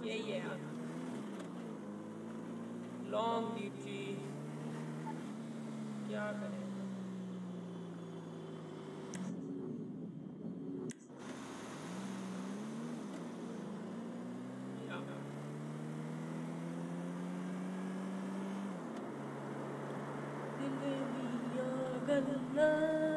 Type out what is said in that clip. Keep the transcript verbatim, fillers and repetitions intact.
यही है यार, लॉन्ग डीप जी, क्या करें। दिल दिया गल्ला